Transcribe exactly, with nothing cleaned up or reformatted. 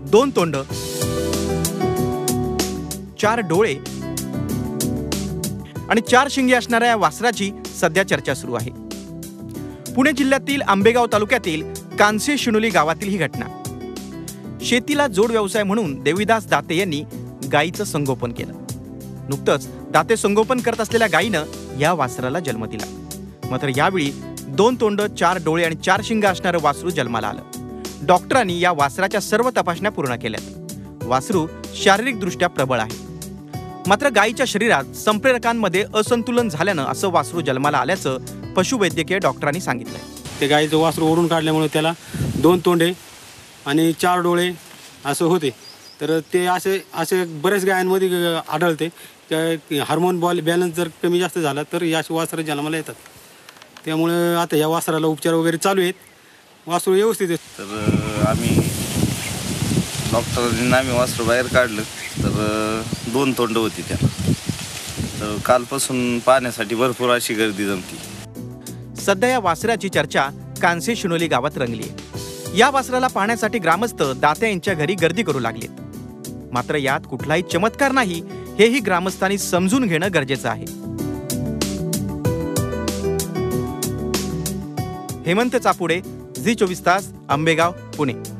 दोन तोंड, चार डोळे आणि चार शिंगे असणाऱ्या या वासराची सध्या चर्चा सुरू आहे. पुणे जिल्ह्यातील आंबेगाव तालुक्यातील कानसे शिनोली गावातील ही घटना. शेतीला जोड व्यवसाय म्हणून देवीदास दाते यांनी गायीचं संगोपन केलं. नुकतंच दाते संगोपन करत असलेल्या गायीनं या वासराला जन्म दिला. मात्र यावेळी दोन तोंड, चार डोळे आणि चार शिंग असणारं वासरू जन्माला आलं. डॉक्टरांनी या वासराच्या सर्व तपासण्या पूर्ण केल्यात. वासरू शारीरिकदृष्ट्या प्रबळ आहे. मात्र गायीच्या शरीरात संप्रेरकांमध्ये असंतुलन झाल्यानं असं वासरू जन्माला आल्याचं पशुवैद्यकीय डॉक्टरांनी सांगितलंय. ते गायीचं वासरू ओढून काढल्यामुळे त्याला दोन तोंडे आणि चार डोळे असं होते. तर ते असे असे बऱ्याच गायांमध्ये आढळते. हार्मोन बॉल बॅलन्स जर कमी जास्त झाला तर या वासरं जन्माला येतात. त्यामुळे आता या वासराला उपचार वगैरे चालू आहेत. वासरू व्यवस्थित आहे. तर आम्ही डॉक्टरांनी आम्ही वासरू बाहेर काढलं तर दोन तोंड होती त्याला. तर कालपासून पाहण्यासाठी भरपूर अशी गर्दी जमती. सध्या या वासराची चर्चा कानसे शिनोली गावात रंगली आहे. या वासराला पाहण्यासाठी ग्रामस्थ दाते यांच्या घरी गर्दी करू लागलेत. मात्र यात कुठलाही चमत्कार नाही हेही ग्रामस्थांनी समजून घेणं गरजेचं आहे. हेमंत चापुडे, झी चोवीस तास, आंबेगाव, पुणे.